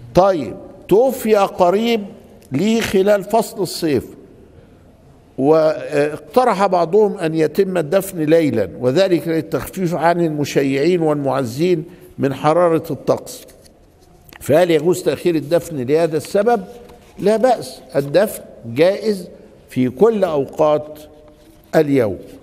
طيب توفي قريب لي خلال فصل الصيف، واقترح بعضهم أن يتم الدفن ليلا، وذلك للتخفيف عن المشيعين والمعزين من حرارة الطقس، فهل يجوز تأخير الدفن لهذا السبب؟ لا بأس، الدفن جائز في كل أوقات اليوم.